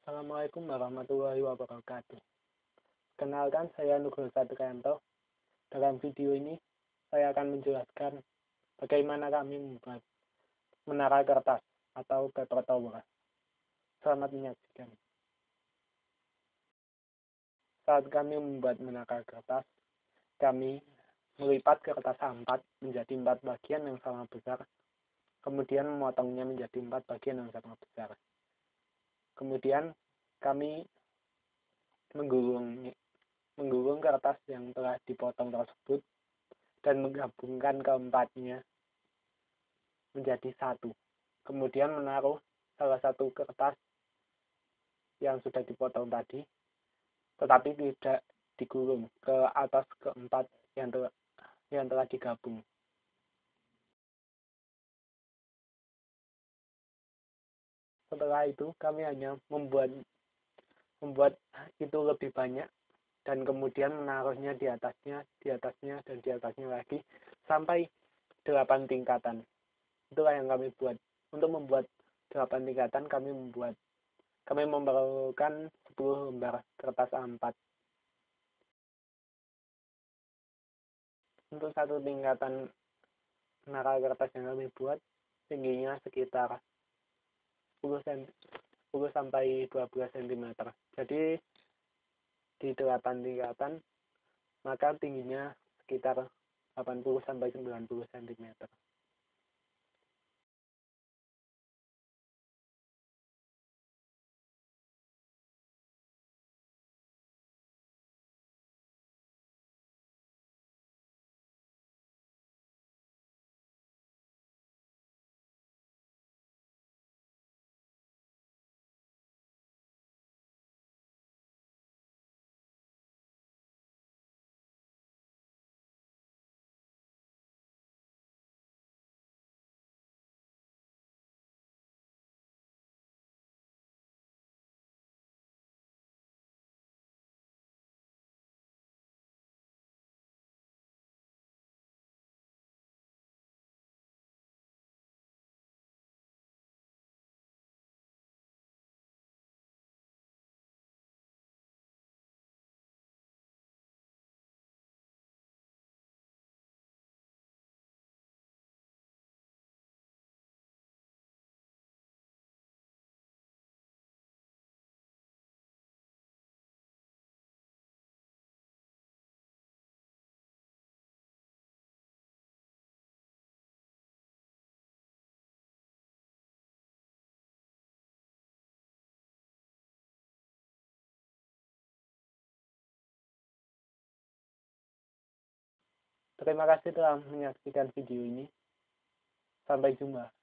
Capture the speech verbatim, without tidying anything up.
Assalamualaikum warahmatullahi wabarakatuh. Kenalkan, saya Nugroho Satrianto. Dalam video ini, saya akan menjelaskan bagaimana kami membuat menara kertas atau paper tower. Selamat menyaksikan. Saat kami membuat menara kertas, kami melipat kertas A empat menjadi empat bagian yang sama besar, kemudian memotongnya menjadi empat bagian yang sama besar. Kemudian kami menggulung menggulung kertas yang telah dipotong tersebut dan menggabungkan keempatnya menjadi satu. Kemudian menaruh salah satu kertas yang sudah dipotong tadi, tetapi tidak digulung, ke atas keempat yang telah, yang telah digabung. Setelah itu kami hanya membuat membuat itu lebih banyak dan kemudian menaruhnya di atasnya, di atasnya, dan di atasnya lagi sampai delapan tingkatan. Itulah yang kami buat. Untuk membuat delapan tingkatan kami membuat kami memerlukan sepuluh lembar kertas A empat. Untuk satu tingkatan menara kertas yang kami buat tingginya sekitar sepuluh sampai dua belas sentimeter. Jadi di delapan tingkatan maka tingginya sekitar delapan puluh sampai sembilan puluh sentimeter. Terima kasih telah menyaksikan video ini. Sampai jumpa.